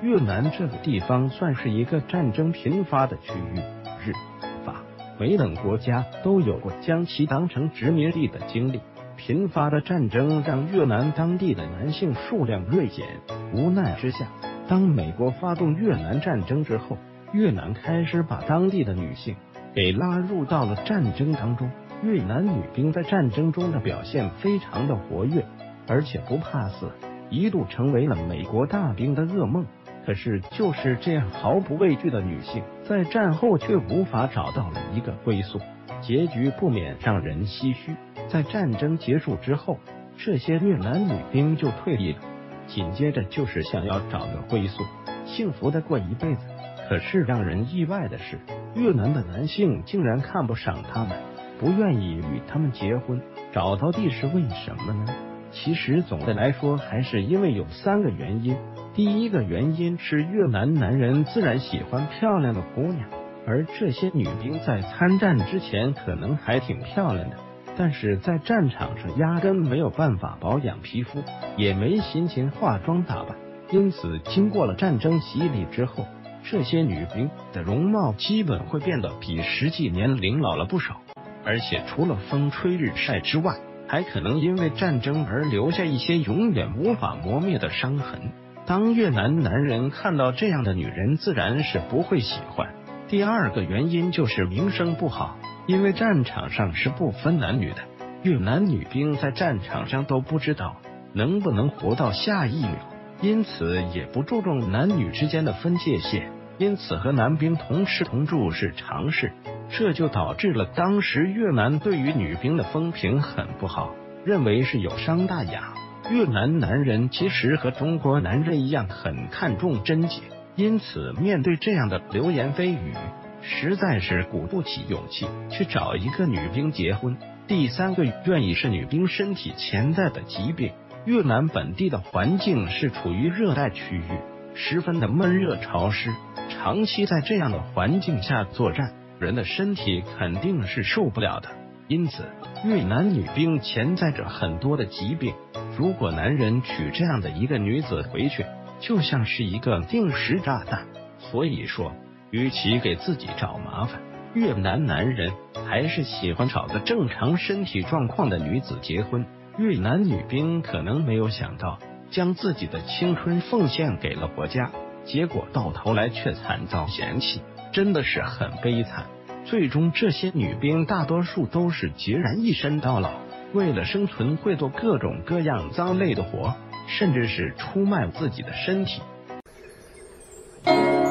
越南这个地方算是一个战争频发的区域，日、法、美等国家都有过将其当成殖民地的经历。频发的战争让越南当地的男性数量锐减，无奈之下，当美国发动越南战争之后，越南开始把当地的女性给拉入到了战争当中。越南女兵在战争中的表现非常的活跃，而且不怕死，一度成为了美国大兵的噩梦。可是就是这样毫不畏惧的女性，在战后却无法找到了一个归宿，结局不免让人唏嘘。在战争结束之后，这些越南女兵就退役了，紧接着就是想要找个归宿，幸福的过一辈子。可是让人意外的是，越南的男性竟然看不上他们，不愿意与他们结婚。找到底是为什么呢？其实总的来说还是因为有3个原因。第一个原因是越南男人自然喜欢漂亮的姑娘，而这些女兵在参战之前可能还挺漂亮的，但是在战场上压根没有办法保养皮肤，也没心情化妆打扮，因此经过了战争洗礼之后，这些女兵的容貌基本会变得比实际年龄老了不少，而且除了风吹日晒之外，还可能因为战争而留下一些永远无法磨灭的伤痕。当越南男人看到这样的女人，自然是不会喜欢。第二个原因就是名声不好，因为战场上是不分男女的，越南女兵在战场上都不知道能不能活到下一秒，因此也不注重男女之间的分界线，因此和男兵同吃同住是常事。这就导致了当时越南对于女兵的风评很不好，认为是有伤大雅。越南男人其实和中国男人一样很看重贞洁，因此面对这样的流言蜚语，实在是鼓不起勇气去找一个女兵结婚。第3个原因是女兵身体潜在的疾病。越南本地的环境是处于热带区域，十分的闷热潮湿，长期在这样的环境下作战，人的身体肯定是受不了的，因此越南女兵潜在着很多的疾病。如果男人娶这样的一个女子回去，就像是一个定时炸弹。所以说，与其给自己找麻烦，越南男人还是喜欢找个正常身体状况的女子结婚。越南女兵可能没有想到，将自己的青春奉献给了国家，结果到头来却惨遭嫌弃，真的是很悲惨。最终这些女兵大多数都是孑然一身到老，为了生存会做各种各样脏累的活，甚至是出卖自己的身体。